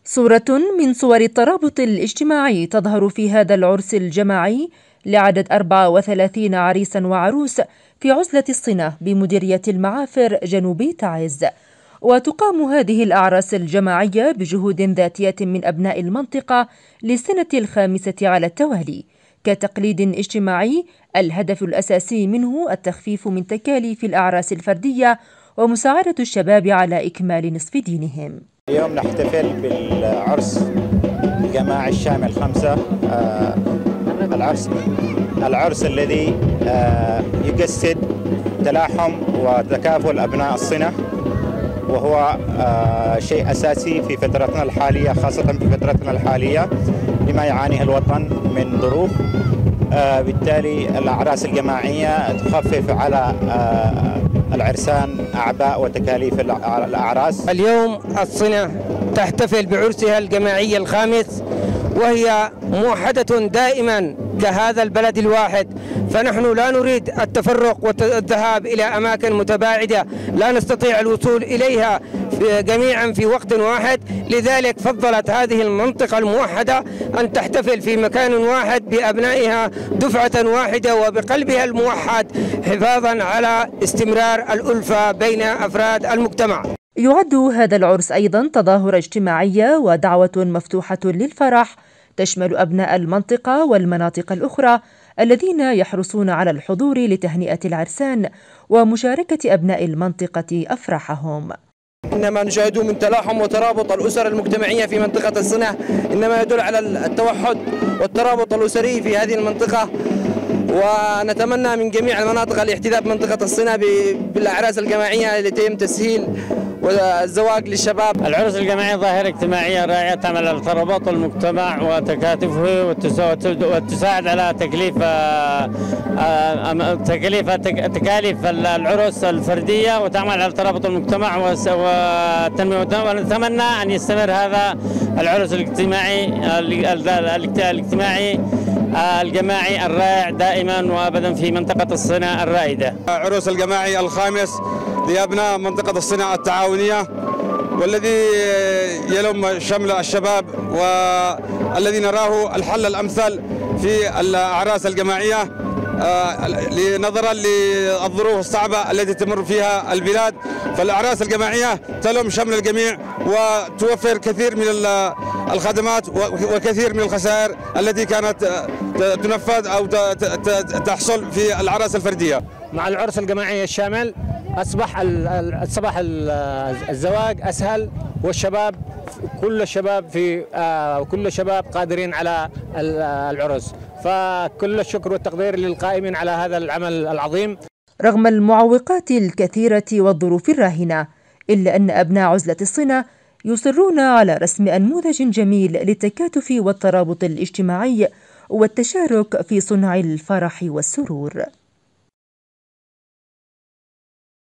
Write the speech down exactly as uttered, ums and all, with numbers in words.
صورة من صور الترابط الاجتماعي تظهر في هذا العرس الجماعي لعدد أربعة وثلاثين عريسا وعروس في عزلة الصنة بمديرية المعافر جنوب تعز. وتقام هذه الأعراس الجماعية بجهود ذاتية من أبناء المنطقة للسنة الخامسة على التوالي كتقليد اجتماعي الهدف الأساسي منه التخفيف من تكاليف الأعراس الفردية ومساعدة الشباب على إكمال نصف دينهم. اليوم نحتفل بالعرس الجماعي الشامل خمسة. آه العرس العرس الذي آه يجسد تلاحم وتكافل أبناء الصنة، وهو آه شيء أساسي في فترتنا الحالية، خاصة في فترتنا الحالية لما يعانيه الوطن من ظروف. آه بالتالي الأعراس الجماعية تخفف على آه العرسان أعباء وتكاليف الأعراس. اليوم الصنة تحتفل بعرسها الجماعي الخامس، وهي موحدة دائما كهذا البلد الواحد، فنحن لا نريد التفرق والذهاب إلى أماكن متباعدة لا نستطيع الوصول إليها جميعا في وقت واحد. لذلك فضلت هذه المنطقة الموحدة أن تحتفل في مكان واحد بأبنائها دفعة واحدة وبقلبها الموحد، حفاظا على استمرار الألفة بين أفراد المجتمع. يعد هذا العرس أيضا تظاهرة اجتماعية ودعوة مفتوحة للفرح تشمل أبناء المنطقة والمناطق الأخرى الذين يحرصون على الحضور لتهنئة العرسان ومشاركة أبناء المنطقة أفراحهم. إنما نشاهده من تلاحم وترابط الأسر المجتمعية في منطقة الصنة إنما يدل على التوحد والترابط الأسري في هذه المنطقة، ونتمنى من جميع المناطق الاحتذاء بمنطقة الصنة بالأعراس الجماعية التي يتم تسهيل والزواج للشباب. العرس الجماعي ظاهرة اجتماعية رائعة تعمل على ترابط المجتمع وتكاتفه وتساعد على تكليف تكاليف تكاليف العرس الفردية وتعمل على ترابط المجتمع والتنمية. ونتمنى أن يستمر هذا العرس الاجتماعي الاجتماعي الجماعي الرائع دائما وابدا في منطقة الصنة الرائدة. عرس الجماعي الخامس لأبناء منطقة الصنة التعاونية، والذي يلم شمل الشباب والذي نراه الحل الأمثل في الأعراس الجماعية نظرا للظروف الصعبة التي تمر فيها البلاد. فالأعراس الجماعية تلم شمل الجميع وتوفر كثير من الخدمات وكثير من الخسائر التي كانت تنفذ أو تحصل في الأعراس الفردية. مع العرس الجماعي الشامل أصبح أصبح الزواج أسهل، والشباب كل الشباب في كل الشباب قادرين على العرس، فكل الشكر والتقدير للقائمين على هذا العمل العظيم. رغم المعوقات الكثيرة والظروف الراهنة، إلا أن أبناء عزلة الصنة يصرون على رسم أنموذج جميل للتكاتف والترابط الاجتماعي والتشارك في صنع الفرح والسرور.